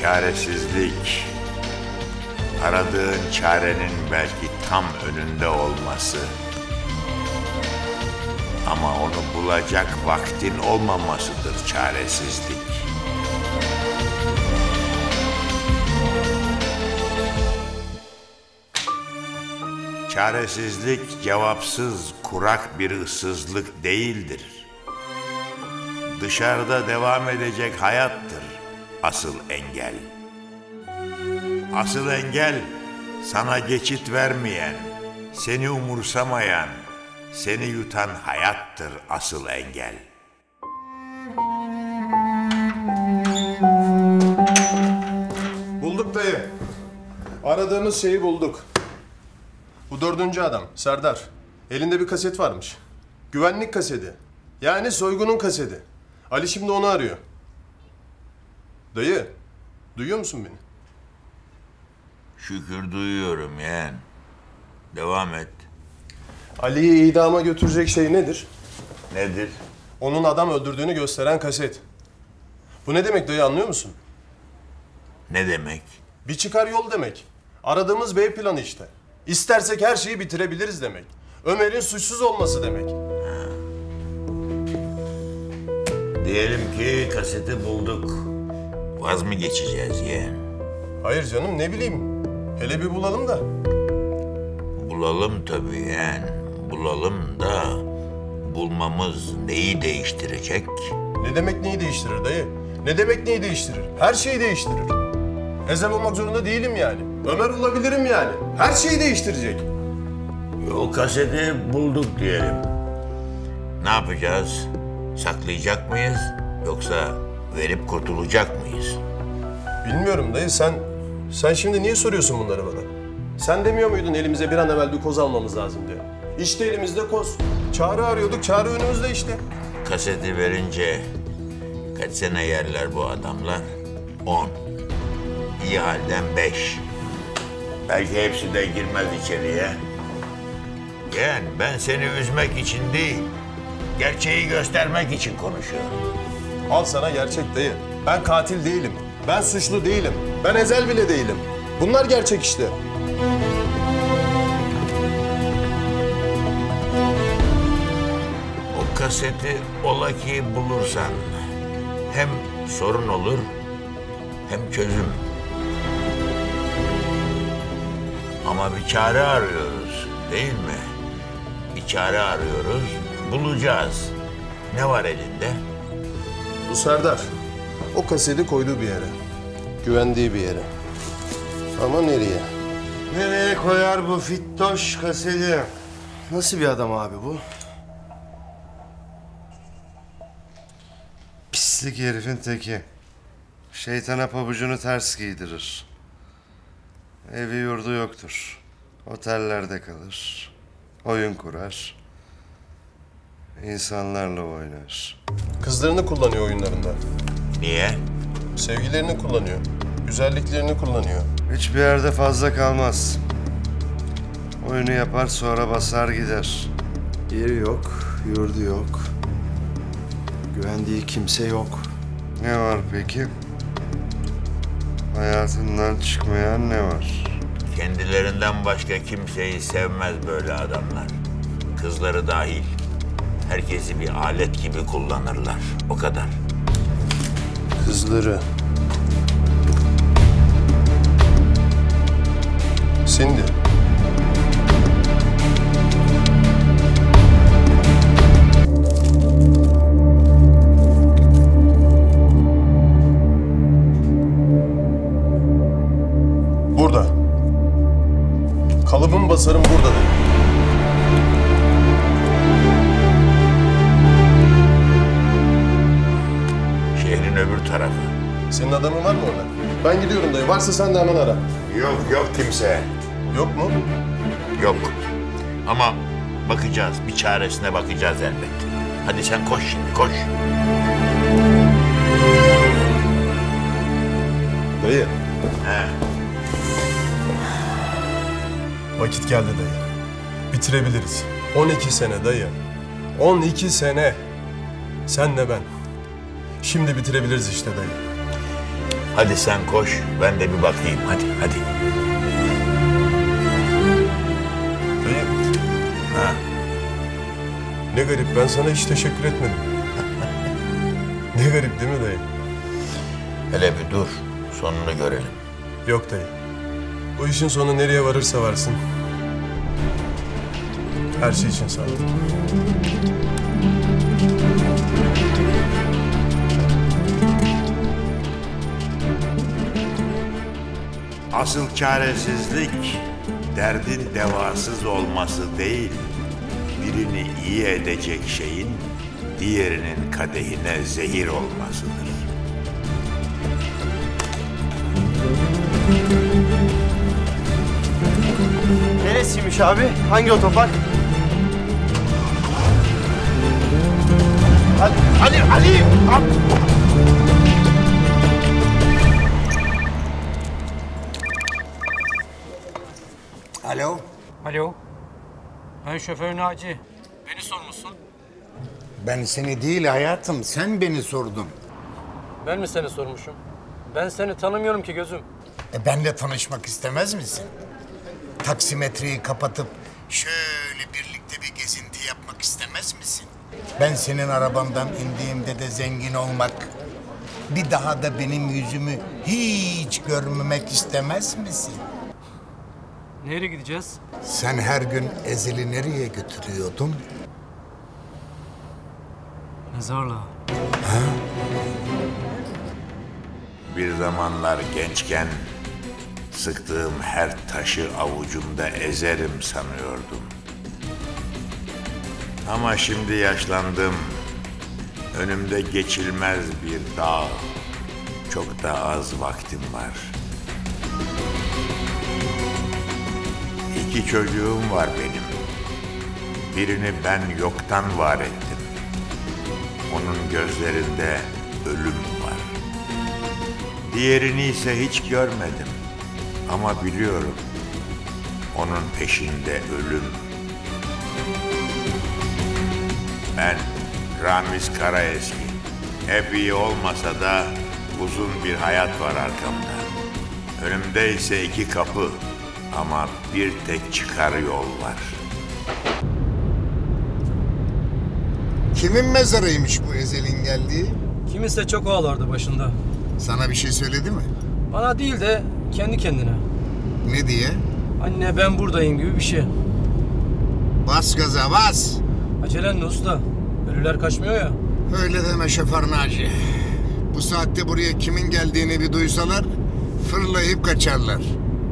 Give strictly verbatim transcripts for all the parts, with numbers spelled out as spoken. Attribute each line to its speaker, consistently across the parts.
Speaker 1: Çaresizlik, aradığın çarenin belki tam önünde olması. Ama onu bulacak vaktin olmamasıdır çaresizlik. Çaresizlik cevapsız, kurak bir ıssızlık değildir. Dışarıda devam edecek hayattır asıl engel. Asıl engel sana geçit vermeyen, seni umursamayan, seni yutan hayattır asıl engel.
Speaker 2: Bulduk dayı. Aradığımız şeyi bulduk. Bu dördüncü adam, Serdar. Elinde bir kaset varmış. Güvenlik kaseti. Yani soygunun kaseti. Ali şimdi onu arıyor. Dayı, duyuyor musun beni?
Speaker 1: Şükür duyuyorum yeğen. Devam et.
Speaker 2: Ali'yi idama götürecek şey nedir?
Speaker 1: Nedir?
Speaker 2: Onun adam öldürdüğünü gösteren kaset. Bu ne demek dayı, anlıyor musun?
Speaker 1: Ne demek?
Speaker 2: Bir çıkar yol demek. Aradığımız B planı işte. İstersek her şeyi bitirebiliriz demek. Ömer'in suçsuz olması demek.
Speaker 1: Diyelim ki kaseti bulduk. Vaz mı geçeceğiz yeğen?
Speaker 2: Hayır canım, ne bileyim. Hele bir bulalım da.
Speaker 1: Bulalım tabii yeğen. Bulalım da bulmamız neyi değiştirecek?
Speaker 2: Ne demek neyi değiştirir dayı? Ne demek neyi değiştirir? Her şeyi değiştirir. Ezel olmak zorunda değilim yani. Ömer olabilirim yani. Her şeyi değiştirecek.
Speaker 1: O kaseti bulduk diyelim. Ne yapacağız? Saklayacak mıyız? Yoksa verip kurtulacak mıyız?
Speaker 2: Bilmiyorum dayı, sen... Sen şimdi niye soruyorsun bunları bana? Sen demiyor muydun elimize bir an evvel bir koz almamız lazım diye? İşte elimizde koz. Çağrı arıyorduk, çağrı önümüzde işte.
Speaker 1: Kaseti verince kaç sene yerler bu adamlar? On. İyi halden beş. Belki hepsi de girmez içeriye. Yani ben seni üzmek için değil, gerçeği göstermek için konuşuyorum.
Speaker 2: Al sana gerçek dayı. Ben katil değilim. Ben suçlu değilim. Ben Ezel bile değilim. Bunlar gerçek işte.
Speaker 1: O kaseti ola ki bulursan hem sorun olur hem çözüm. Ama bir çare arıyoruz, değil mi? Bir çare arıyoruz, bulacağız. Ne var elinde?
Speaker 2: Bu Serdar. O kaseti koyduğu bir yere. Güvendiği bir yere. Ama nereye?
Speaker 3: Nereye koyar bu fittoş kaseti?
Speaker 2: Nasıl bir adam abi bu?
Speaker 3: Pislik herifin teki. Şeytana pabucunu ters giydirir. Evi yurdu yoktur. Otellerde kalır. Oyun kurar. İnsanlarla oynar.
Speaker 2: Kızlarını kullanıyor oyunlarında.
Speaker 1: Niye?
Speaker 2: Sevgilerini kullanıyor. Güzelliklerini kullanıyor.
Speaker 3: Hiçbir yerde fazla kalmaz. Oyunu yapar sonra basar gider.
Speaker 4: Yeri yok, yurdu yok. Güvendiği kimse yok.
Speaker 3: Ne var peki? Hayatından çıkmayan ne var?
Speaker 1: Kendilerinden başka kimseyi sevmez böyle adamlar. Kızları dahil. Herkesi bir alet gibi kullanırlar. O kadar.
Speaker 2: Kızları. Cindy. Burada. Kalıbım basarım burada da.
Speaker 1: Şehrin öbür tarafı.
Speaker 2: Senin adamın var mı orada? Ben gidiyorum dayı. Varsa sen de hemen ara.
Speaker 1: Yok yok kimse.
Speaker 2: Yok mu?
Speaker 1: Yok. Ama bakacağız. Bir çaresine bakacağız elbet. Hadi sen koş şimdi koş.
Speaker 2: Dayı.
Speaker 1: He.
Speaker 2: Vakit geldi dayı. Bitirebiliriz. on iki sene dayı. on iki sene. Senle ben. Şimdi bitirebiliriz işte dayı.
Speaker 1: Hadi sen koş, ben de bir bakayım. Hadi, hadi.
Speaker 2: Dayı,
Speaker 1: Ha.
Speaker 2: ne garip, ben sana hiç teşekkür etmedim. Ne garip değil mi dayı?
Speaker 1: Hele bir dur, sonunu görelim.
Speaker 2: Yok dayı. Bu işin sonu nereye varırsa varsın. Her şey için sağ ol.
Speaker 1: Asıl çaresizlik, derdin devasız olması değil, birini iyi edecek şeyin diğerinin kadehine zehir olmasıdır.
Speaker 4: Neresiymiş abi? Hangi otopark? Ali, Ali, Ali!
Speaker 1: Alo?
Speaker 5: Alo. Ben şoför Naci. Beni sormuşsun.
Speaker 6: Ben seni değil hayatım, sen beni sordun.
Speaker 5: Ben mi seni sormuşum? Ben seni tanımıyorum ki gözüm.
Speaker 6: E benle tanışmak istemez misin? Taksimetreyi kapatıp şöyle birlikte bir gezinti yapmak istemez misin? Ben senin arabandan indiğimde de zengin olmak, bir daha da benim yüzümü hiç görmemek istemez misin?
Speaker 5: Nereye gideceğiz?
Speaker 6: Sen her gün Ezel'i nereye götürüyordun?
Speaker 5: Mezarlığa.
Speaker 1: Bir zamanlar gençken sıktığım her taşı avucumda ezerim sanıyordum. Ama şimdi yaşlandım. Önümde geçilmez bir dağ. Çok da az vaktim var. İki çocuğum var benim. Birini ben yoktan var ettim. Onun gözlerinde ölüm var. Diğerini ise hiç görmedim. Ama biliyorum, onun peşinde ölüm. Ben Ramiz Karaeski. Hep iyi olmasa da uzun bir hayat var arkamda. Önümde ise iki kapı ama bir tek çıkar yol var.
Speaker 6: Kimin mezarıymış bu Ezel'in geldiği?
Speaker 5: Kiminse çok ağlardı başında.
Speaker 6: Sana bir şey söyledi mi?
Speaker 5: Bana değil de kendi kendine.
Speaker 6: Ne diye?
Speaker 5: Anne ben buradayım gibi bir şey.
Speaker 6: Bas gaza bas!
Speaker 5: Acelen ne usta? Ölüler kaçmıyor ya.
Speaker 6: Öyle deme şoför Naci. Bu saatte buraya kimin geldiğini bir duysalar fırlayıp kaçarlar.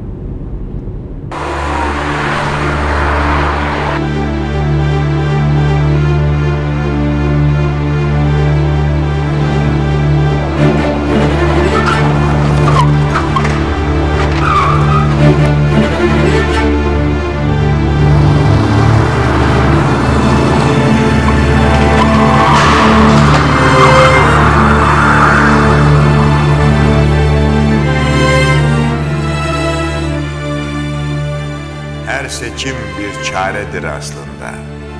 Speaker 1: Her seçim bir çaredir aslında.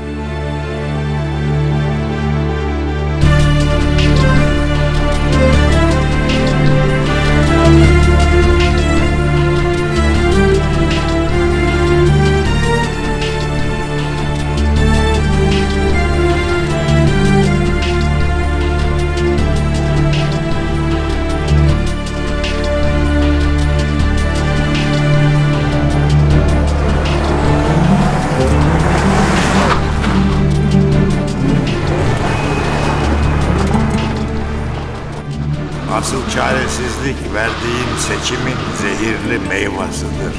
Speaker 1: Asıl çaresizlik verdiğin seçimin zehirli meyvasıdır.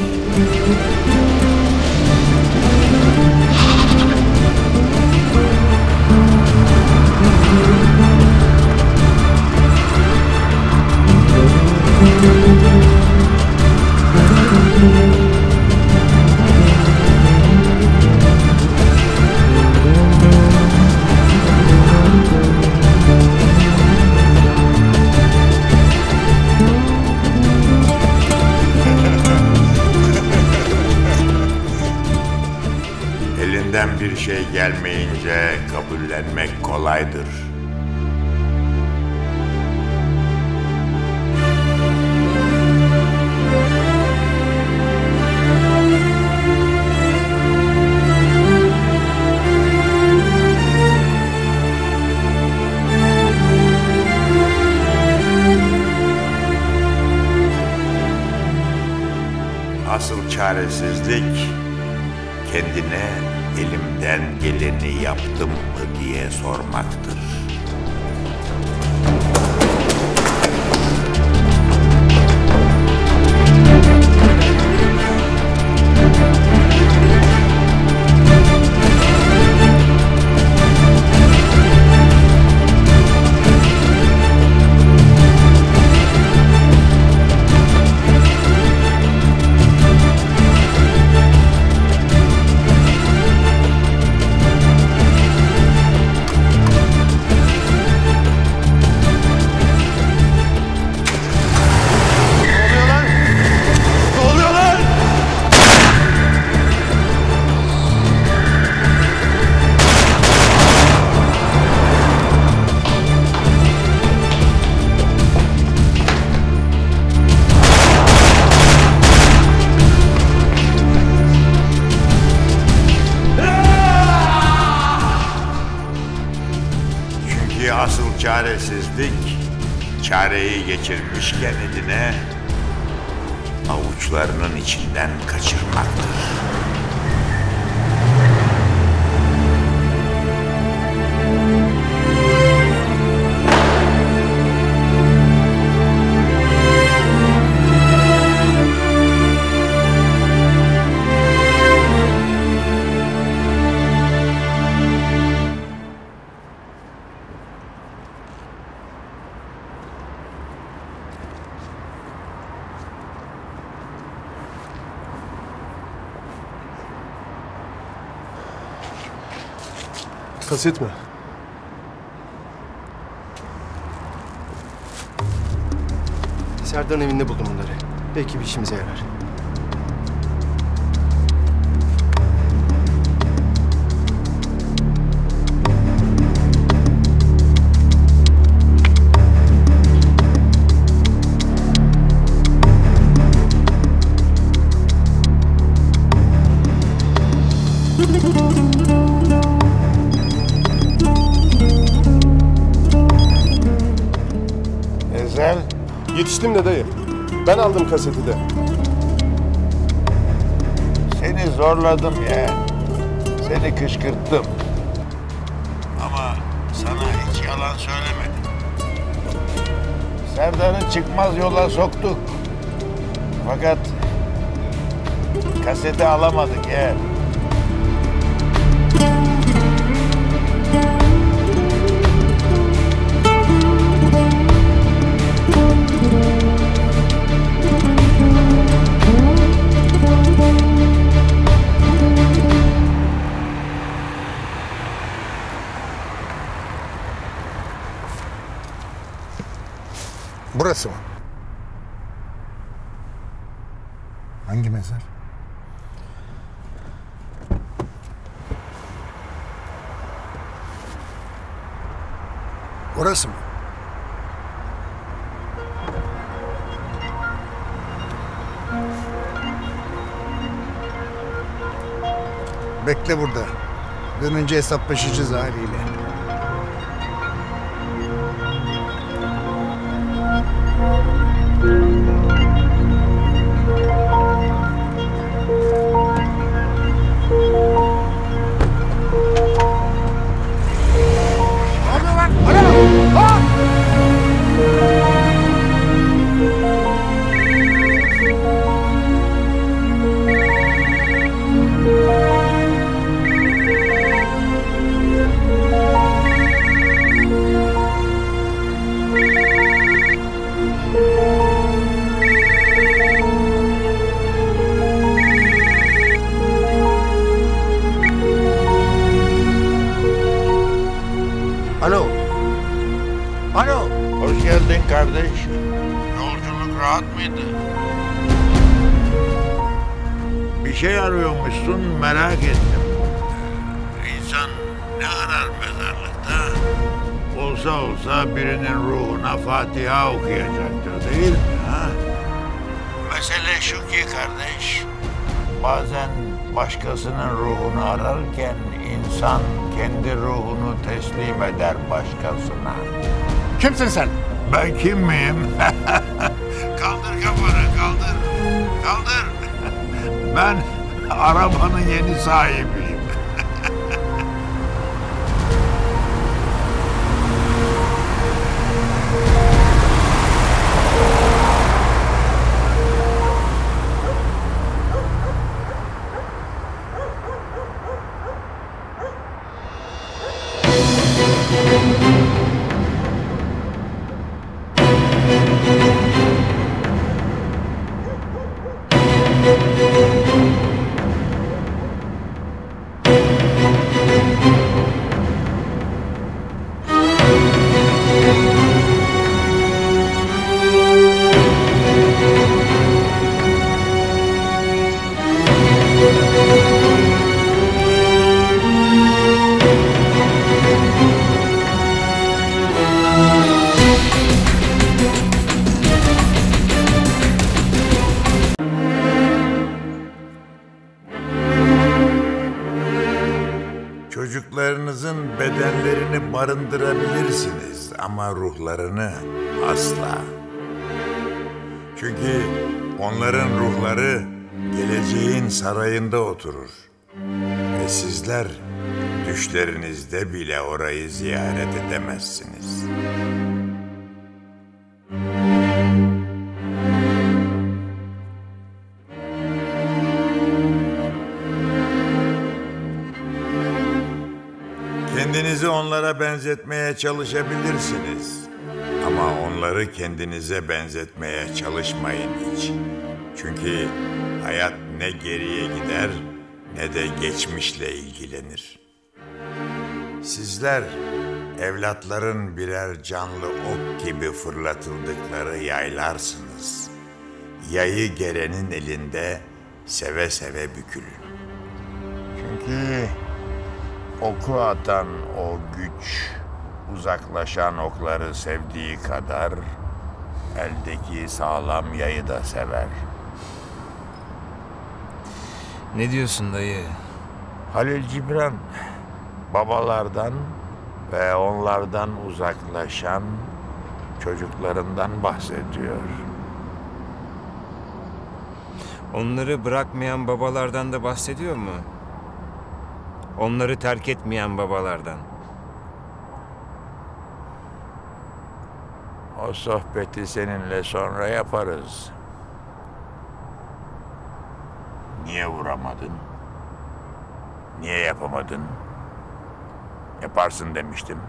Speaker 1: Elinden bir şey gelmeyince kabullenmek kolaydır. çaresizlik kendine elimden geleni yaptım mı diye sormaktır. Asıl çaresizlik, çareyi geçirmişken eline avuçlarının içinden kaçırmaktır.
Speaker 2: Kaset mi?
Speaker 4: Serdar'ın evinde buldum bunları. Belki bir işimize yarar.
Speaker 1: Ezel,
Speaker 2: Yetiştim de dayı. Ben aldım kaseti de.
Speaker 1: seni zorladım ya. Seni kışkırttım. Ama sana hiç yalan söylemedim. Serdar'ı çıkmaz yola soktuk. Fakat kaseti alamadık ya.
Speaker 6: Burası mı? Hangi mezar? Burası mı? Bekle burada. Dönünce hesaplaşacağız haliyle.
Speaker 4: Alo. Alo.
Speaker 1: Hoş geldin kardeş. Yolculuk rahat mıydı? Bir şey arıyormuşsun, merak ettim. İnsan ne arar mezarlıkta? Olsa olsa birinin ruhuna Fatiha okuyacaktır değil mi? Ha? Mesele şu ki kardeş, bazen başkasının ruhunu ararken insan kendi ruhunu teslim eder başkasına.
Speaker 6: Kimsin sen?
Speaker 1: Ben kim miyim? Kaldır kafanı, kaldır. Kaldır. Ben arabanın yeni sahibiyim. Çocuklarınızın bedenlerini barındırabilirsiniz ama ruhlarını asla. Çünkü onların ruhları geleceğin sarayında oturur. Ve sizler düşlerinizde bile orayı ziyaret edemezsiniz. Kendinizi onlara benzetmeye çalışabilirsiniz. Ama onları kendinize benzetmeye çalışmayın hiç. Çünkü hayat ne geriye gider ne de geçmişle ilgilenir. Sizler evlatların birer canlı ok gibi fırlatıldıkları yaylarsınız. Yayı gerenin elinde seve seve bükülün. Çünkü oku atan o güç, uzaklaşan okları sevdiği kadar eldeki sağlam yayı da sever.
Speaker 7: Ne diyorsun dayı?
Speaker 1: Halil Cibran, babalardan ve onlardan uzaklaşan çocuklarından bahsediyor.
Speaker 7: Onları bırakmayan babalardan da bahsediyor mu? Onları terk etmeyen babalardan.
Speaker 1: O sohbeti seninle sonra yaparız. Niye vuramadın? Niye yapamadın? Yaparsın demiştim.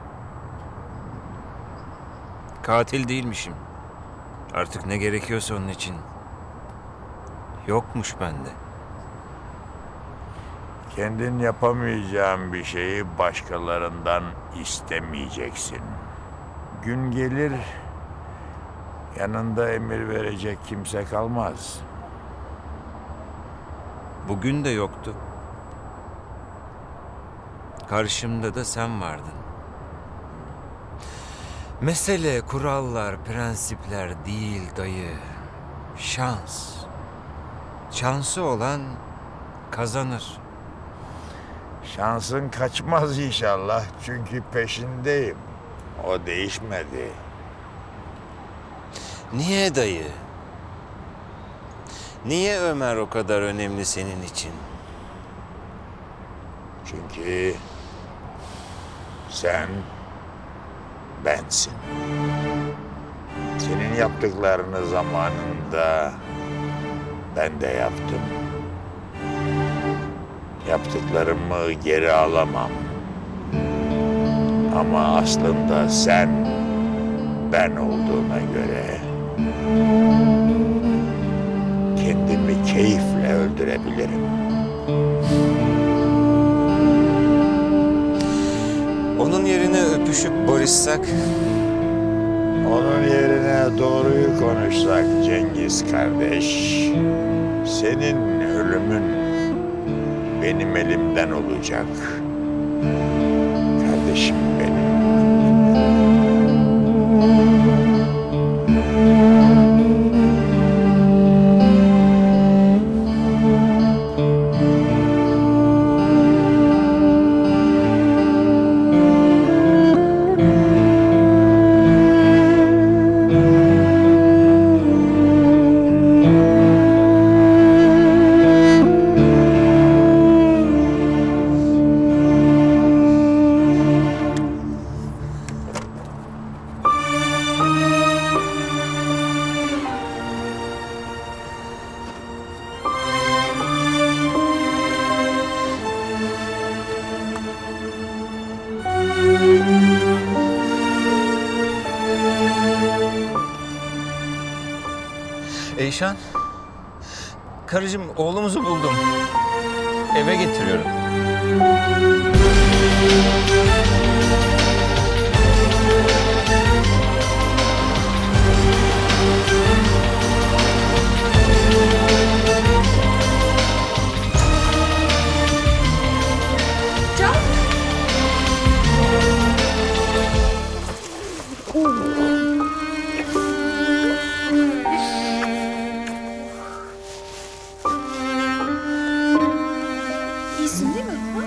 Speaker 7: Katil değilmişim. Artık ne gerekiyorsa onun için. Yokmuş bende.
Speaker 1: Kendin yapamayacağın bir şeyi başkalarından istemeyeceksin. Gün gelir, yanında emir verecek kimse kalmaz.
Speaker 7: Bugün de yoktu. Karşımda da sen vardın. Mesele kurallar, prensipler değil dayı. Şans. Şansı olan kazanır.
Speaker 1: Şansın kaçmaz inşallah çünkü peşindeyim. O değişmedi.
Speaker 7: Niye dayı? Niye Ömer o kadar önemli senin için?
Speaker 1: Çünkü sen bensin. Senin yaptıklarını zamanında ben de yaptım. Yaptıklarımı geri alamam. Ama aslında sen ben olduğuna göre kendimi keyifle öldürebilirim.
Speaker 7: Onun yerine öpüşüp barışsak?
Speaker 1: Onun yerine doğruyu konuşsak Cengiz kardeş, senin ölümün benim elimden olacak. Kardeşim benim.
Speaker 7: Eyşan. Karıcığım, oğlumuzu buldum. Eve getiriyorum.
Speaker 8: İyisin değil mi? Ha?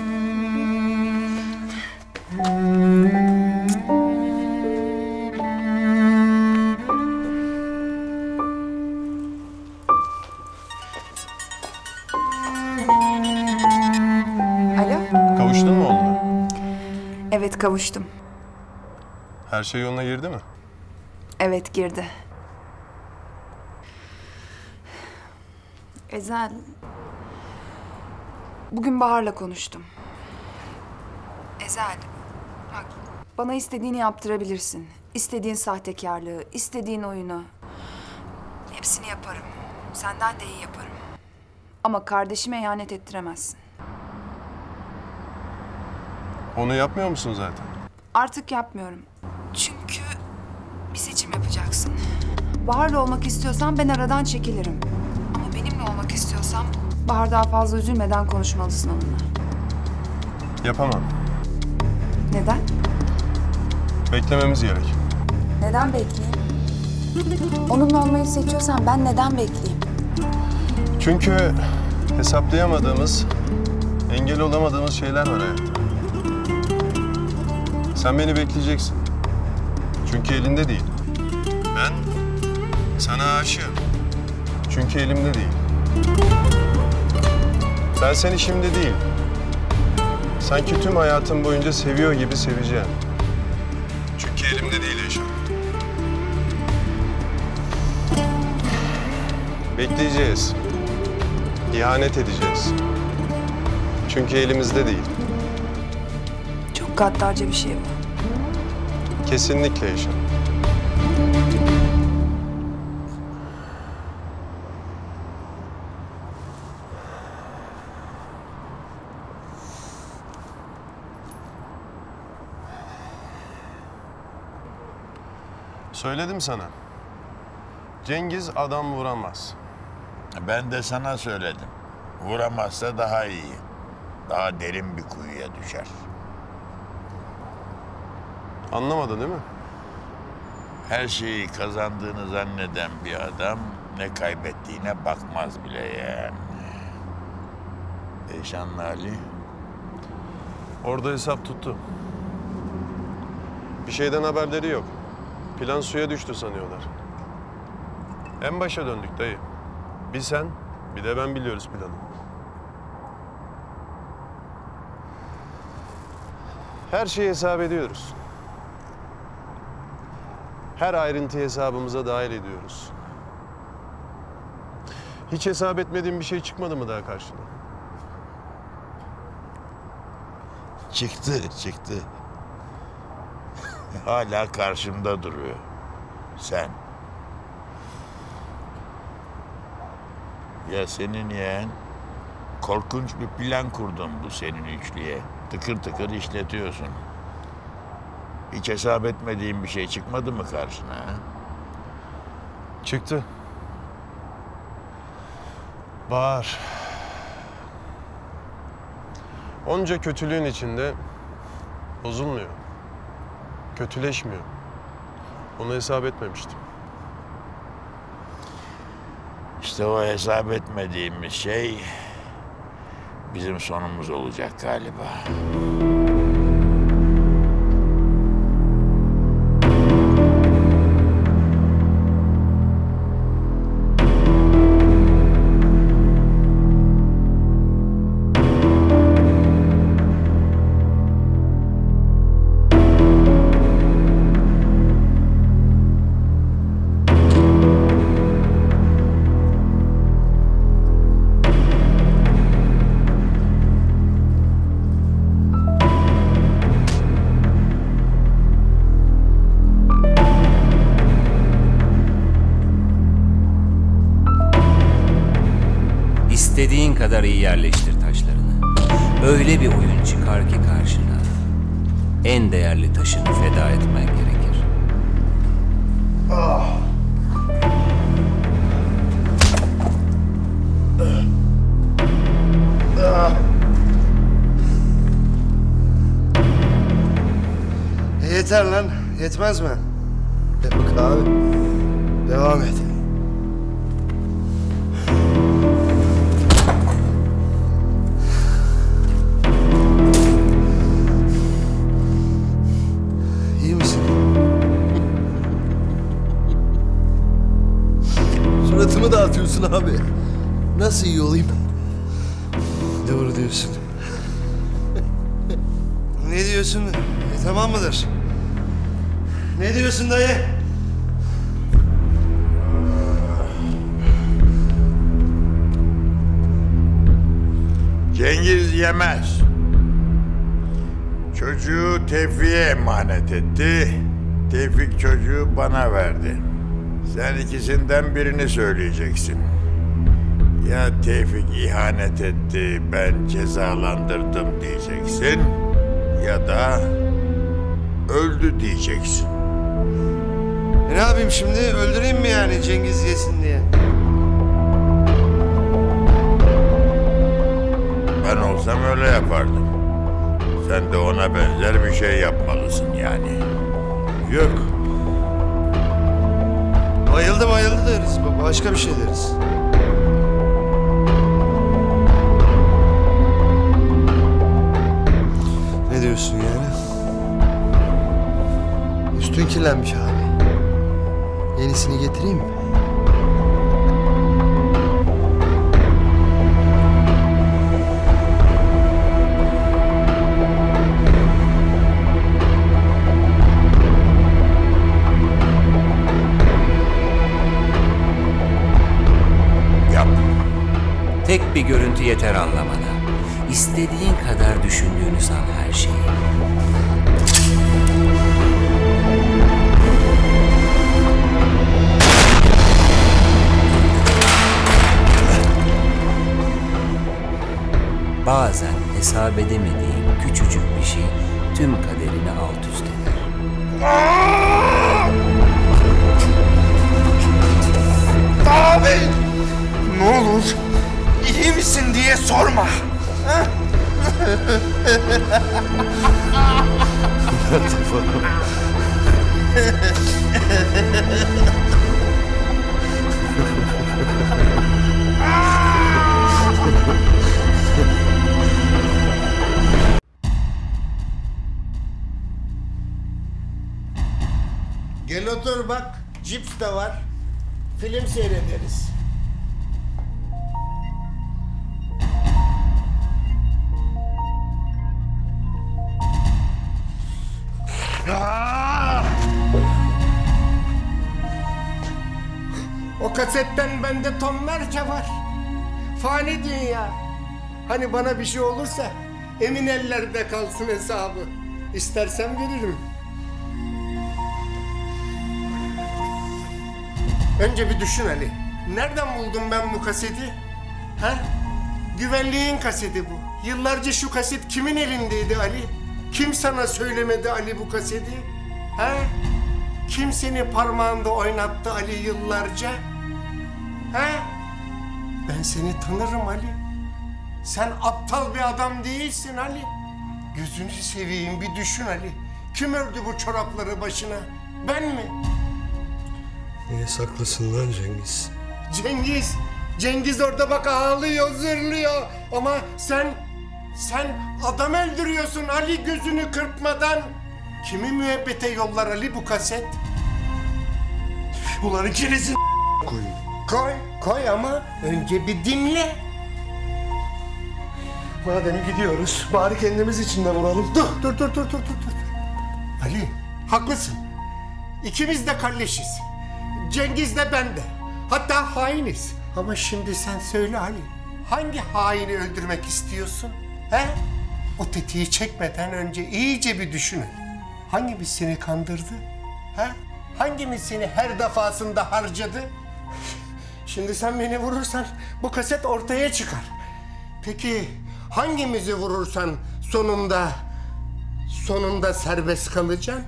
Speaker 2: Alo? Kavuştun mu oğluna?
Speaker 8: Evet, kavuştum.
Speaker 2: Her şey yoluna girdi mi?
Speaker 8: Evet, girdi. Ezel... Bugün Bahar'la konuştum. Ezel, bak, bana istediğini yaptırabilirsin. İstediğin sahtekarlığı, istediğin oyunu. Hepsini yaparım. Senden de iyi yaparım. Ama kardeşime ihanet ettiremezsin.
Speaker 2: Onu yapmıyor musun zaten?
Speaker 8: Artık yapmıyorum. Çünkü bir seçim yapacaksın. Bahar'la olmak istiyorsan ben aradan çekilirim. Ama benimle olmak istiyorsam Bahar daha fazla üzülmeden konuşmalısın onunla.
Speaker 2: Yapamam.
Speaker 8: Neden?
Speaker 2: Beklememiz gerek.
Speaker 8: Neden bekleyeyim? Onunla olmayı seçiyorsan ben neden bekleyeyim?
Speaker 2: Çünkü hesaplayamadığımız, engel olamadığımız şeyler var hayatta. Sen beni bekleyeceksin. Çünkü elinde değil. Ben sana aşığım. Çünkü elimde değil. Ben seni şimdi değil, sanki tüm hayatım boyunca seviyor gibi seveceğim. Çünkü elimde değil Eşan. Bekleyeceğiz. İhanet edeceğiz. Çünkü elimizde değil.
Speaker 8: Çok gaddarca bir şey bu.
Speaker 2: Kesinlikle Eşan. Söyledim sana. Cengiz adam vuramaz.
Speaker 1: Ben de sana söyledim. Vuramazsa daha iyi. Daha derin bir kuyuya düşer.
Speaker 2: Anlamadın değil mi?
Speaker 1: Her şeyi kazandığını zanneden bir adam ne kaybettiğine bakmaz bile yani. Eyşanlı Ali.
Speaker 2: Orada hesap tuttu. Bir şeyden haberleri yok. Plan suya düştü sanıyorlar. En başa döndük dayı. Bir sen, bir de ben biliyoruz planı. Her şeyi hesap ediyoruz. Her ayrıntıyı hesabımıza dahil ediyoruz. Hiç hesap etmediğin bir şey çıkmadı mı daha karşına?
Speaker 1: Çıktı, çıktı. Hala karşımda duruyor. Sen. Ya senin yeğen korkunç bir plan kurdun bu senin üçlüye. Tıkır tıkır işletiyorsun. Hiç hesap etmediğin bir şey çıkmadı mı karşına? Ha?
Speaker 2: Çıktı. Bahar. Onca kötülüğün içinde bozulmuyor. Kötüleşmiyor. Onu hesap etmemiştim.
Speaker 1: İşte o hesap etmediğimiz şey bizim sonumuz olacak galiba.
Speaker 7: kadar iyi yerleştir taşlarını. Öyle bir oyun çıkar ki karşına, en değerli taşını feda etmen gerekir.
Speaker 3: Ah. Ah. Yeter lan. Yetmez mi?
Speaker 4: Yapık abi.
Speaker 3: Devam et. İyi misin?
Speaker 4: Suratımı dağıtıyorsun abi. Nasıl iyi olayım?
Speaker 3: Doğru diyorsun. Ne diyorsun? E, tamam mıdır? Ne diyorsun dayı?
Speaker 1: Cengiz yemez. Çocuğu Tevfik'e emanet etti. Tevfik çocuğu bana verdi. Sen ikisinden birini söyleyeceksin. Ya Tevfik ihanet etti, ben cezalandırdım diyeceksin. Ya da öldü diyeceksin.
Speaker 3: E ne yapayım şimdi? Öldüreyim mi yani Cengiz yesin diye?
Speaker 1: Ben olsam öyle yapardım. Sen de ona benzer bir şey yapmalısın yani. Yok.
Speaker 3: Bayıldı bayıldı deriz. Başka bir şey deriz. Ne diyorsun yani?
Speaker 4: Üstün kirlenmiş abi. Yenisini getireyim mi?
Speaker 1: Yap.
Speaker 7: Tek bir görüntü yeter anlamana. İstediğin kadar düşündüğünü san her şeyi. Bazen hesap edemediğin küçücük bir şey tüm kaderini alt üst eder.
Speaker 3: Abi! Ne olur iyi misin diye sorma.
Speaker 6: Gel otur bak, cips de var. Film seyrederiz. O kasetten bende tonlarca var. Fani dünya. Hani bana bir şey olursa emin ellerde kalsın hesabı. İstersen veririm. Önce bir düşün Ali. Nereden buldum ben bu kaseti? Ha? Güvenliğin kaseti bu. Yıllarca şu kaset kimin elindeydi Ali? Kim sana söylemedi Ali bu kaseti? Ha? Kim seni parmağında oynattı Ali yıllarca? Ha? Ben seni tanırım Ali. Sen aptal bir adam değilsin Ali. Gözünü seveyim bir düşün Ali. Kim ördü bu çorapları başına? Ben mi?
Speaker 3: Niye saklısın lan Cengiz?
Speaker 6: Cengiz, Cengiz orada bak ağlıyor, zırlıyor. Ama sen, sen adam öldürüyorsun Ali gözünü kırpmadan. Kimi müebbete yollar Ali bu kaset?
Speaker 3: Ulan ikinizin koyun.
Speaker 6: Koy, koy ama önce bir dinle.
Speaker 3: Madem gidiyoruz bari kendimiz için de vuralım.
Speaker 6: Dur, dur, dur, dur, dur, dur, dur. Ali, haklısın. İkimiz de kardeşiz. Cengiz de ben de. Hatta hainiz. Ama şimdi sen söyle Ali. Hangi haini öldürmek istiyorsun? He? O tetiği çekmeden önce iyice bir düşün. Hangimiz seni kandırdı? He? Hangimiz seni her defasında harcadı? Şimdi sen beni vurursan bu kaset ortaya çıkar. Peki hangimizi vurursan sonunda sonunda serbest kalacaksın?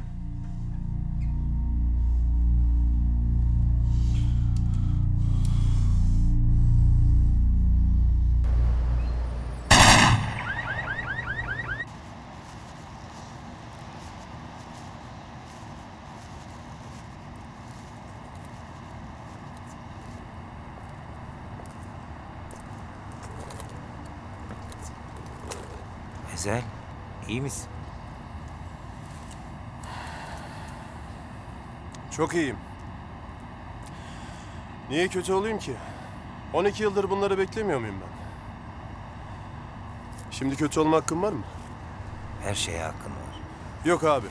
Speaker 7: Ezel, iyi misin?
Speaker 2: Çok iyiyim. Niye kötü olayım ki? on iki yıldır bunları beklemiyor muyum ben? Şimdi kötü olma hakkım var mı?
Speaker 7: Her şeye hakkın var.
Speaker 2: Yok abi.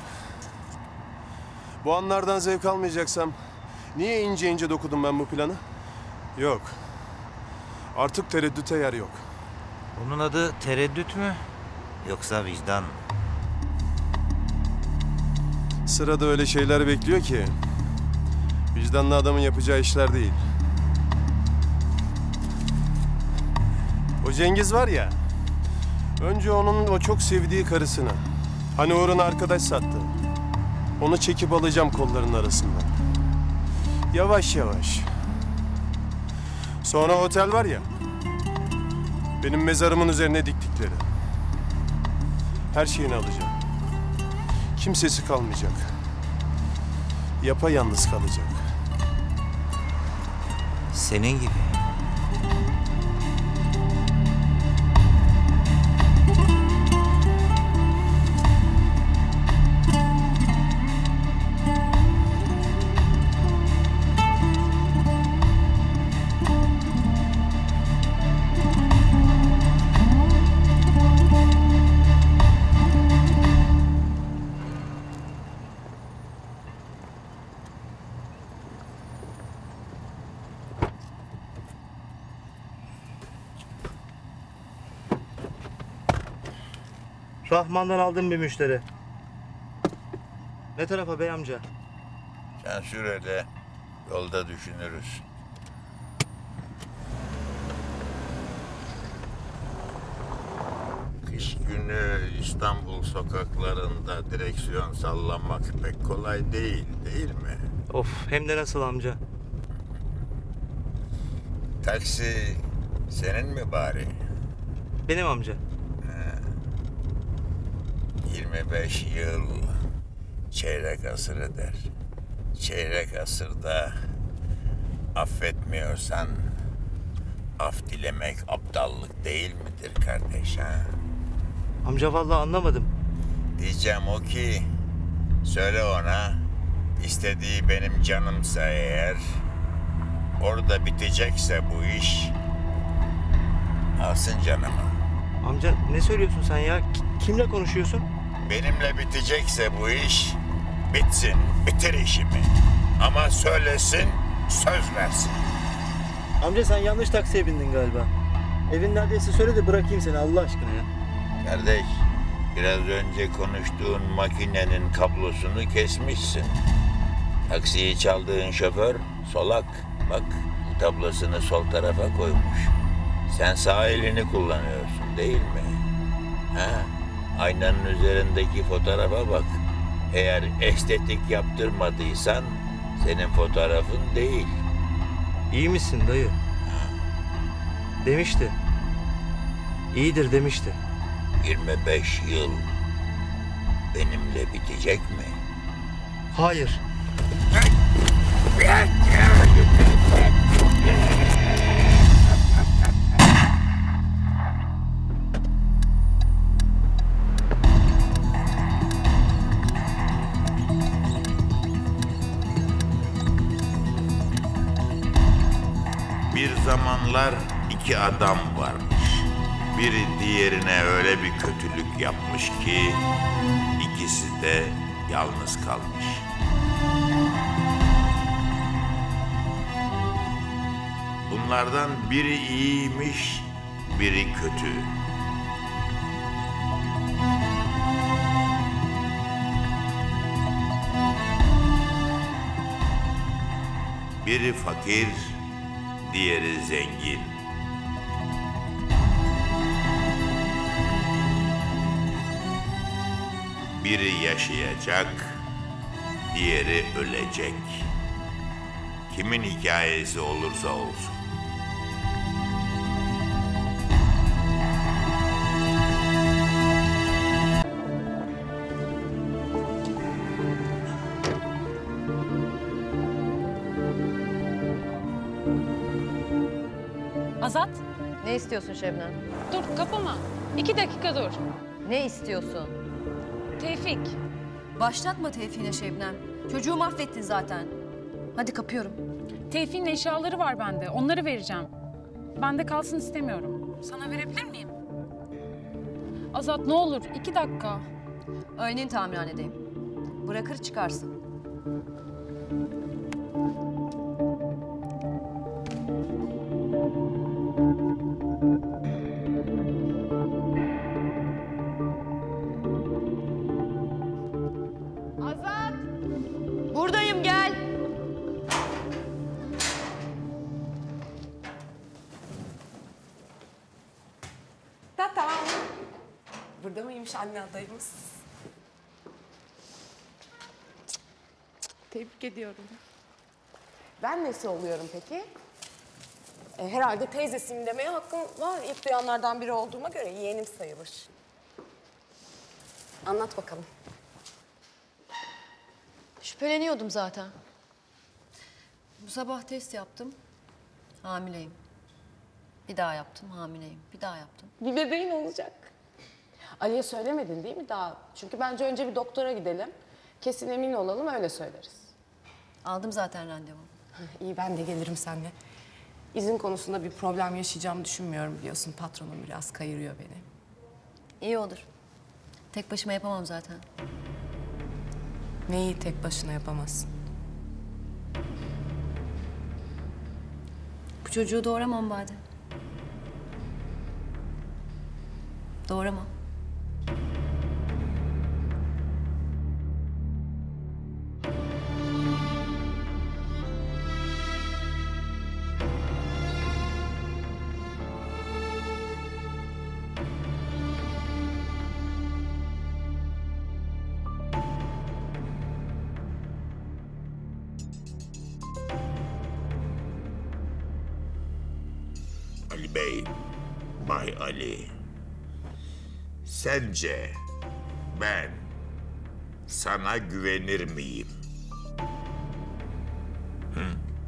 Speaker 2: Bu anlardan zevk almayacaksam niye ince ince dokudum ben bu planı? Yok. Artık tereddüte yer yok.
Speaker 9: Bunun adı tereddüt mü? Yoksa vicdan mı?
Speaker 2: Sırada öyle şeyler bekliyor ki vicdanlı adamın yapacağı işler değil. O Cengiz var ya, önce onun o çok sevdiği karısını, hani uğruna arkadaş sattı, onu çekip alacağım kollarının arasından. Yavaş yavaş. Sonra otel var ya, benim mezarımın üzerine diktikleri. Her şeyini alacağım. Kimsesi kalmayacak. Yapayalnız kalacak.
Speaker 9: Senin gibi.
Speaker 10: Rahman'dan aldığım bir müşteri. Ne tarafa bey amca?
Speaker 1: Sen sür hele, yolda düşünürüz. Kış günü İstanbul sokaklarında direksiyon sallamak pek kolay değil, değil mi?
Speaker 10: Of, hem de nasıl amca?
Speaker 1: Taksi senin mi bari?
Speaker 10: Benim amca.
Speaker 1: yirmi beş yıl çeyrek asır eder. Çeyrek asırda affetmiyorsan af dilemek aptallık değil midir kardeş ha?
Speaker 10: Amca vallahi anlamadım.
Speaker 1: Diyeceğim o ki söyle ona istediği benim canımsa eğer orada bitecekse bu iş alsın canımı.
Speaker 10: Amca ne söylüyorsun sen ya? K- kimle konuşuyorsun?
Speaker 1: Benimle bitecekse bu iş bitsin, bitir işimi. Ama söylesin, söz versin.
Speaker 10: Amca sen yanlış taksiye bindin galiba. Evin neredeyse söyle de bırakayım seni Allah aşkına ya.
Speaker 1: Kardeş, biraz önce konuştuğun makinenin kablosunu kesmişsin. Taksiyi çaldığın şoför solak. Bak, tablosunu sol tarafa koymuş. Sen sağ elini kullanıyorsun değil mi? Ha? Aynanın üzerindeki fotoğrafa bak. Eğer estetik yaptırmadıysan senin fotoğrafın değil.
Speaker 10: İyi misin dayı? Demişti. İyidir demişti.
Speaker 1: yirmi beş yıl benimle bitecek mi?
Speaker 10: Hayır.
Speaker 1: Bir zamanlar iki adam varmış. Biri diğerine öyle bir kötülük yapmış ki ikisi de yalnız kalmış. Bunlardan biri iyiymiş, biri kötü. Biri fakir, diğeri zengin. Biri yaşayacak, diğeri ölecek. Kimin hikayesi olursa olsun.
Speaker 11: Azat,
Speaker 12: Ne istiyorsun Şebnem?
Speaker 11: dur kapama. İki dakika dur.
Speaker 12: Ne istiyorsun?
Speaker 11: Tevfik,
Speaker 12: Başlatma Tevfik'ine Şebnem. Çocuğu mahvettin zaten. Hadi kapıyorum.
Speaker 11: Tevfik'in eşyaları var bende. Onları vereceğim. Bende kalsın istemiyorum. Sana verebilir miyim? Azat ne olur iki dakika.
Speaker 12: Öğlenin tamirhanedeyim. Bırakır çıkarsın. Azat! Buradayım, gel.
Speaker 13: Tatam. Burada mıymış anne adayımız? Tebrik ediyorum. Ben nesi oluyorum peki? E, herhalde teyzesiyim demeye hakkım var. İlk duyanlardan biri olduğuma göre yeğenim sayılır. Anlat bakalım.
Speaker 12: Şüpheleniyordum zaten. Bu sabah test yaptım. Hamileyim. Bir daha yaptım, hamileyim. Bir daha yaptım.
Speaker 13: Bir bebeğin olacak. Ali'ye söylemedin değil mi daha? Çünkü bence önce bir doktora gidelim. Kesin emin olalım, öyle söyleriz.
Speaker 12: Aldım zaten randevu.
Speaker 13: İyi, ben de gelirim seninle. İzin konusunda bir problem yaşayacağımı düşünmüyorum, biliyorsun. Patronum biraz kayırıyor beni.
Speaker 12: İyi olur. Tek başıma yapamam zaten.
Speaker 13: Neyi tek başına yapamazsın?
Speaker 12: Bu çocuğu doğuramam Bade. Doğuramam.
Speaker 1: Ali Bey, Bay Ali. Sence ben sana güvenir miyim? Hı?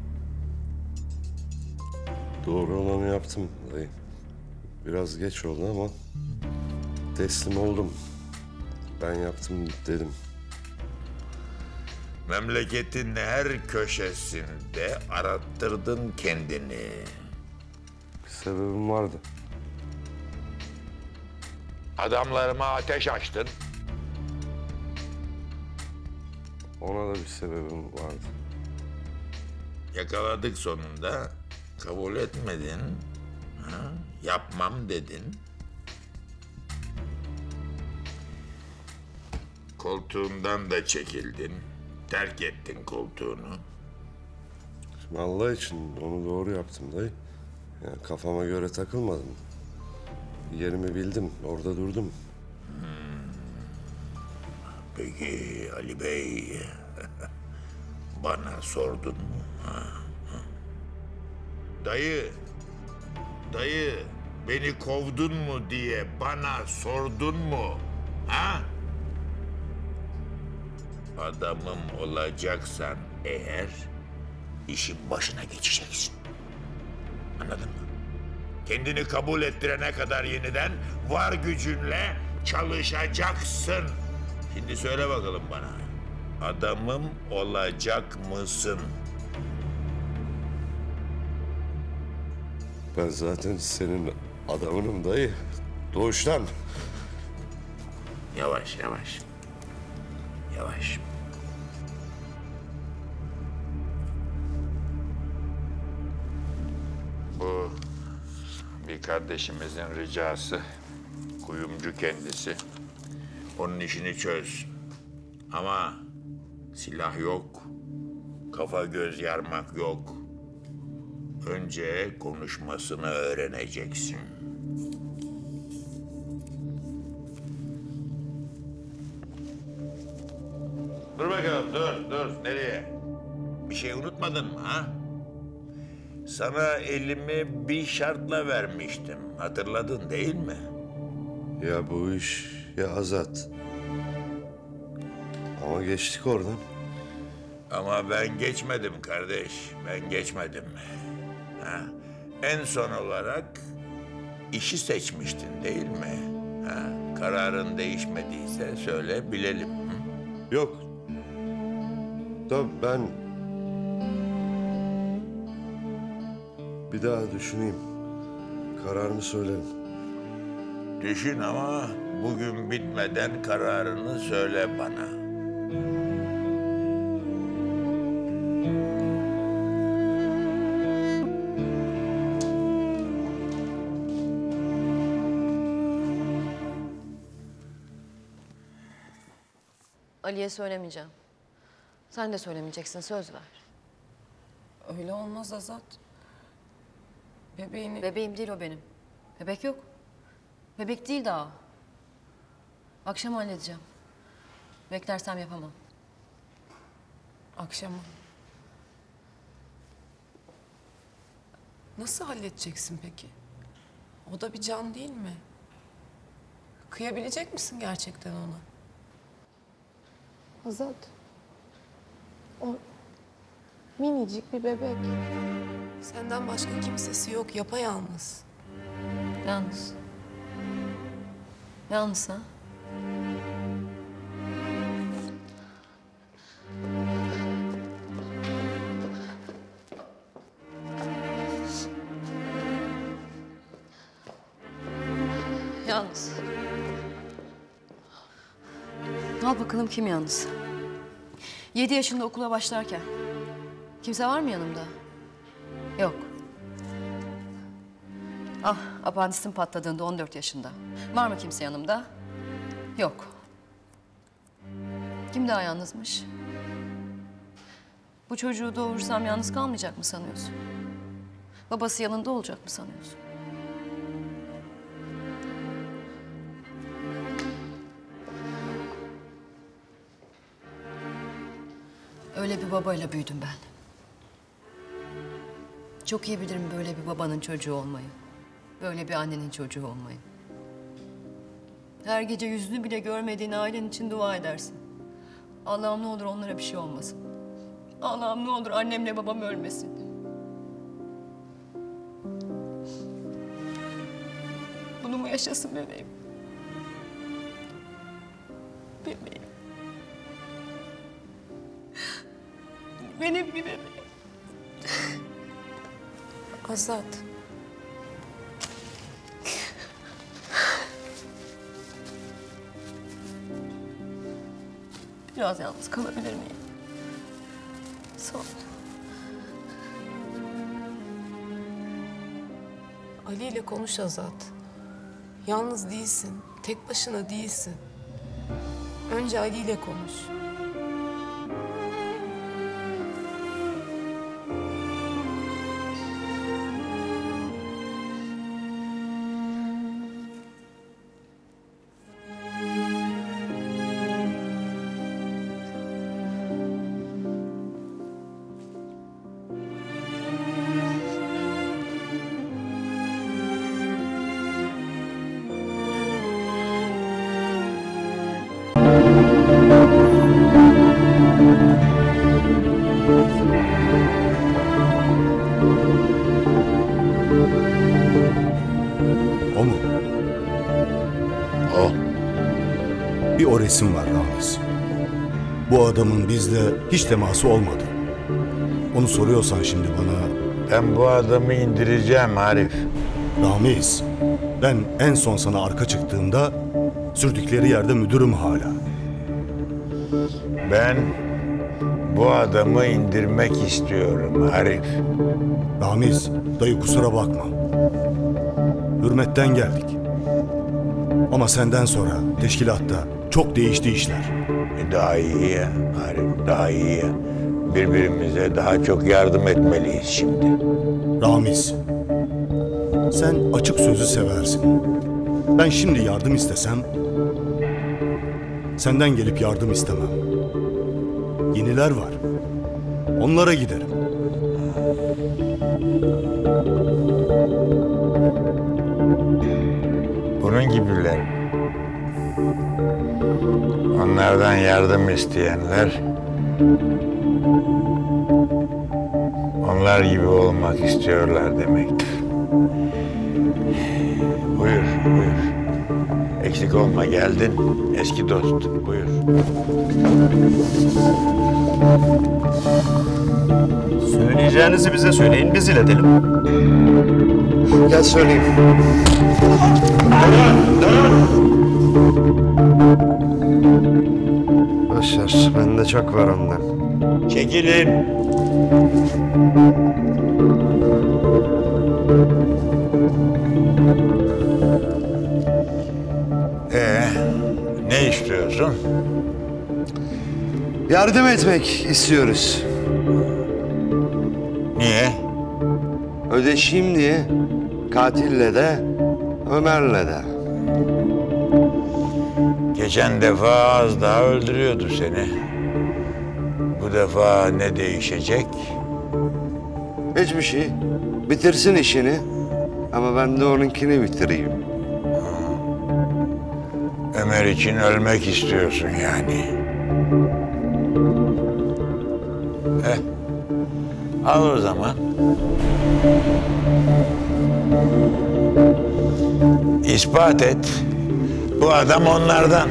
Speaker 3: Doğru olanı yaptım dayı. Biraz geç oldu ama teslim oldum. Ben yaptım dedim.
Speaker 1: Memleketin her köşesinde arattırdın kendini.
Speaker 3: Bir sebebim vardı.
Speaker 1: Adamlarıma ateş açtın.
Speaker 3: Ona da bir sebebim vardı.
Speaker 1: Yakaladık sonunda. Kabul etmedin. Ha? Yapmam dedin. Koltuğundan da çekildin. Terk ettin koltuğunu.
Speaker 3: Şimdi Allah için onu doğru yaptım dayı. Yani kafama göre takılmadım. Yerimi bildim, orada durdum.
Speaker 1: Hmm. Peki Ali Bey, bana sordun mu? Ha? Dayı, dayı beni kovdun mu diye bana sordun mu? Ha? Adamım olacaksan eğer işin başına geçeceksin. Anladın mı? Kendini kabul ettirene kadar yeniden var gücünle çalışacaksın. Şimdi söyle bakalım bana. Adamım olacak mısın?
Speaker 3: Ben zaten senin adamınım dayı. Doğuştan.
Speaker 1: Yavaş yavaş. Yavaş. Bu bir kardeşimizin ricası. Kuyumcu kendisi. Onun işini çöz. Ama silah yok. Kafa göz yarmak yok. Önce konuşmasını öğreneceksin. Dur bakalım, dur, dur. Nereye? Bir şey unutmadın mı ha? Sana elimi bir şartla vermiştim. Hatırladın değil mi?
Speaker 3: Ya bu iş ya Azat. Ama geçtik oradan.
Speaker 1: Ama ben geçmedim kardeş. Ben geçmedim. Ha? En son olarak işi seçmiştin değil mi? Ha? Kararın değişmediyse söyle bilelim. Hı?
Speaker 3: Yok. Tabii ben... Bir daha düşüneyim. Kararımı söylerim.
Speaker 1: Düşün ama bugün bitmeden kararını söyle bana.
Speaker 12: Ali'ye söylemeyeceğim. Sen de söylemeyeceksin, söz ver.
Speaker 13: Öyle olmaz Azat. Bebeğini...
Speaker 12: Bebeğim değil o benim. Bebek yok. Bebek değil daha. Akşam halledeceğim. Beklersem yapamam.
Speaker 13: Akşama. Nasıl halledeceksin peki? O da bir can değil mi? Kıyabilecek misin gerçekten ona? Azat. O minicik bir bebek. Senden başka kimsesi yok, yapayalnız.
Speaker 12: Yalnız. Yalnız ha? Yalnız. Al bakalım kim yalnız? Yedi yaşında okula başlarken. Kimse var mı yanımda? Yok. Ah, apandisim patladığında on dört yaşında. Var mı kimse yanımda? Yok. Kim daha yalnızmış? Bu çocuğu doğurursam yalnız kalmayacak mı sanıyorsun? Babası yanında olacak mı sanıyorsun? Öyle bir babayla büyüdüm ben. Çok iyi bilirim böyle bir babanın çocuğu olmayı. Böyle bir annenin çocuğu olmayı. Her gece yüzünü bile görmediğin ailen için dua edersin. Allah'ım ne olur onlara bir şey olmasın. Allah'ım ne olur annemle babam ölmesin. Bunu mu yaşasın bebeğim? Bebeğim. Benim bir bebeğim.
Speaker 13: Azat.
Speaker 12: Biraz yalnız kalabilir miyim?
Speaker 13: Sağ ol. Ali ile konuş Azat. Yalnız değilsin, tek başına değilsin. Önce Ali ile konuş.
Speaker 14: O mu?
Speaker 1: O.
Speaker 14: Bir o resim var Ramiz. Bu adamın bizle hiç teması olmadı. Onu soruyorsan şimdi bana...
Speaker 1: Ben bu adamı indireceğim Arif.
Speaker 14: Ramiz, ben en son sana arka çıktığımda sürdükleri yerde müdürüm hala.
Speaker 1: Ben bu adamı indirmek istiyorum Arif.
Speaker 14: Ramiz, dayı kusura bakma. Hürmetten geldik. Ama senden sonra teşkilatta çok değişti işler.
Speaker 1: Daha iyi ya Arif, daha iyi ya. Birbirimize daha çok yardım etmeliyiz şimdi.
Speaker 14: Ramiz, sen açık sözü seversin. Ben şimdi yardım istesem, senden gelip yardım istemem. Yeniler var. Onlara giderim.
Speaker 1: Bunun gibiler. Onlardan yardım isteyenler, onlar gibi olmak istiyorlar demektir. Buyur, buyur. Eksik olma, geldin. Eski dost, buyur.
Speaker 15: Söyleyeceğinizi bize söyleyin, biz iletelim.
Speaker 4: Gel söyleyeyim. Boş ver, bende çok var ondan.
Speaker 1: Çekilin. Ee, ne istiyorsun?
Speaker 4: Yardım etmek istiyoruz.
Speaker 1: Niye?
Speaker 4: Ödeşeyim diye katille de Ömer'le de.
Speaker 1: Geçen defa az daha öldürüyordu seni. Bu defa ne değişecek?
Speaker 4: Hiçbir şey. Bitirsin işini. Ama ben de onunkini bitireyim.
Speaker 1: Ömer için ölmek istiyorsun yani. Eh, al o zaman. İspat et. Bu adam onlardan.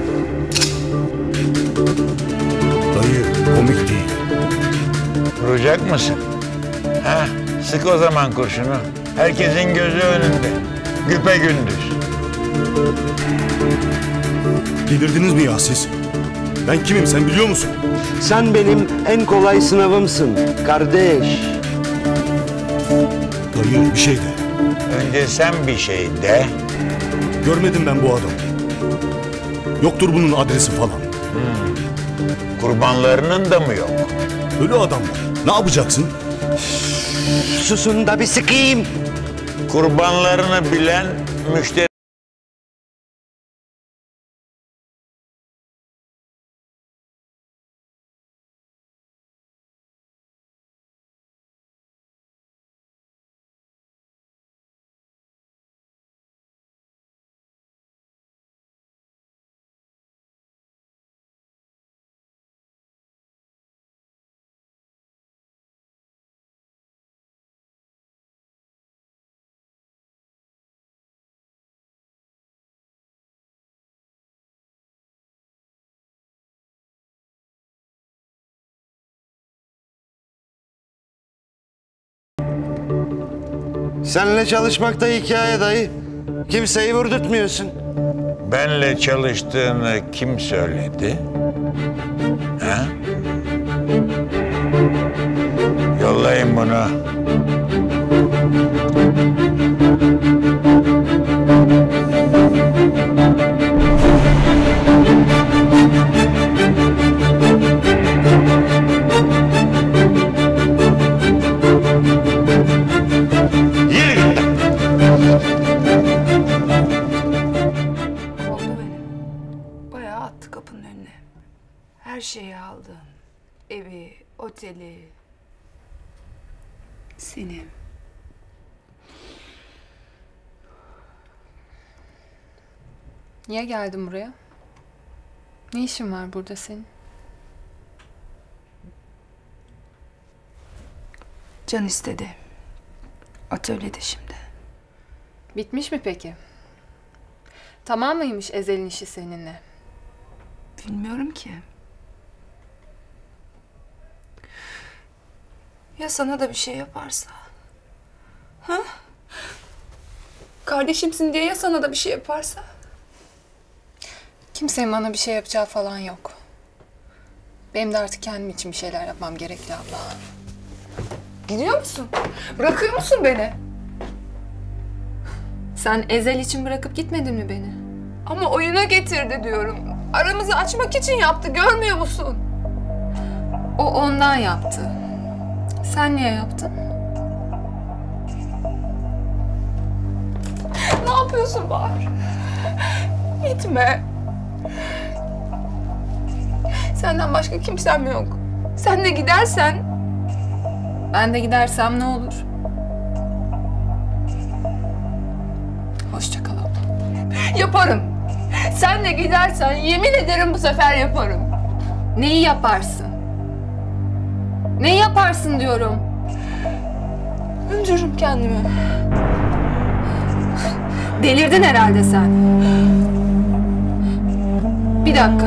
Speaker 14: Dayı, komik değil.
Speaker 1: Vuracak mısın? Ha, sık o zaman kurşunu. Herkesin gözü önünde. Güpe gündüz.
Speaker 14: Delirdiniz mi ya siz? Ben kimim sen biliyor musun?
Speaker 4: Sen benim en kolay sınavımsın kardeş.
Speaker 14: Dayı bir şey de.
Speaker 1: Önce sen bir şey de.
Speaker 14: Görmedim ben bu adamı. Yoktur bunun adresi falan.
Speaker 1: Hmm. Kurbanlarının da mı yok?
Speaker 14: Ölü adamlar. Ne yapacaksın?
Speaker 4: Susun da bir sıkayım.
Speaker 1: Kurbanlarını bilen müşteri.
Speaker 4: Seninle çalışmakta hikaye dayı. Kimseyi vurdurtmuyorsun.
Speaker 1: Benle çalıştığını kim söyledi? Ha? Yollayın bunu.
Speaker 8: Her şeyi aldın. Evi, oteli. Seni.
Speaker 16: Niye geldin buraya? Ne işin var burada senin?
Speaker 8: Can istedi. Atölyede şimdi.
Speaker 16: Bitmiş mi peki? Tamam mıymış Ezel'in işi seninle?
Speaker 8: Bilmiyorum ki. Ya sana da bir şey yaparsa? Ha? Kardeşimsin diye ya sana da bir şey yaparsa?
Speaker 16: Kimsenin bana bir şey yapacağı falan yok. Benim de artık kendim için bir şeyler yapmam gerekli abla.
Speaker 8: Gidiyor musun? Bırakıyor musun beni?
Speaker 16: Sen Ezel için bırakıp gitmedin mi beni?
Speaker 8: Ama oyuna getirdi diyorum. Aramızı açmak için yaptı, görmüyor musun?
Speaker 16: O ondan yaptı. Sen niye yaptın?
Speaker 8: Ne yapıyorsun Bahar? Gitme. Senden başka kimsem yok.
Speaker 16: Sen de gidersen... Ben de gidersem ne olur? Hoşça kal abla. Yaparım. Sen de gidersen yemin ederim bu sefer yaparım. Neyi yaparsın? Neyi yaparsın diyorum. Öldürürüm kendimi. Delirdin herhalde sen. Bir dakika.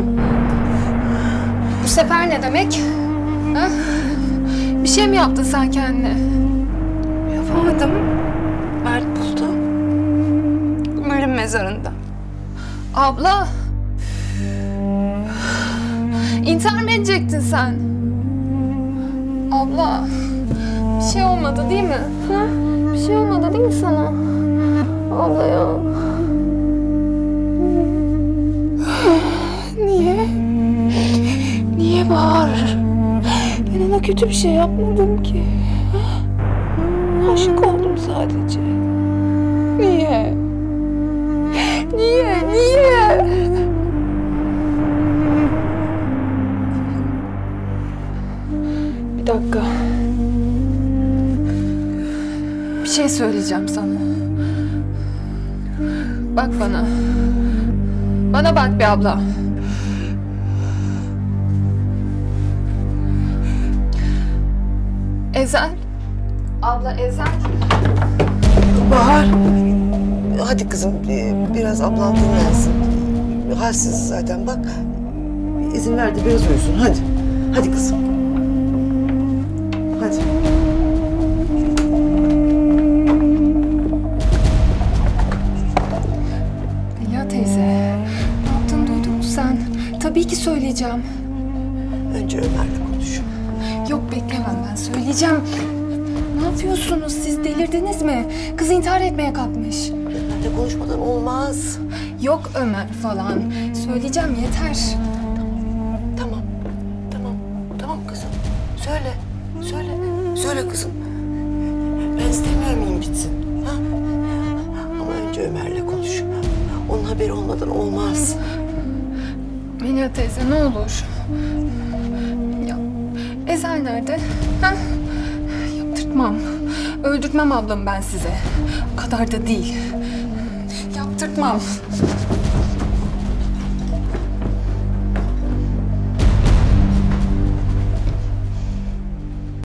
Speaker 16: Bu sefer ne demek? Ha? Bir şey mi yaptın sen kendine? Yapamadım. Mert buldu. Ömer'in mezarında. Abla. İntihar mı edecektin sen? Abla. Bir şey olmadı değil mi? Ha? Bir şey olmadı değil mi sana? Abla ya. Niye? Niye Bahar? Ben ona kötü bir şey yapmadım ki. Aşık oldum sadece. Niye? Niye? Niye? Bir dakika. Bir şey söyleyeceğim sana. Bak bana. Bana bak bir abla. Ezel. Abla Ezel.
Speaker 17: Bahar. Hadi kızım biraz ablam dinlensin. Halsiz zaten bak. İzin ver de biraz uyusun hadi. Hadi kızım. Hadi.
Speaker 16: Leyla teyze. Ne yaptın duydun mu sen? Tabii ki söyleyeceğim.
Speaker 17: Önce Ömer'le konuş.
Speaker 16: Yok beklemem ben söyleyeceğim. Ne yapıyorsunuz siz delirdiniz mi? Kız intihar etmeye kalkmış.
Speaker 17: Ömer'le konuşmadan olmaz.
Speaker 16: Yok Ömer falan. Söyleyeceğim yeter.
Speaker 17: Tamam. Tamam. Tamam kızım. Söyle. Söyle. Söyle kızım. Ben istemiyor muyum bitsin? Ha? Ama önce Ömer'le konuş. Onun haberi olmadan olmaz.
Speaker 16: Leyla teyze ne olur. Ya Ezel nerede? Ha? Yaptırtmam. Öldürtmem ablamı ben size. O kadar da değil. Yaptırtmam.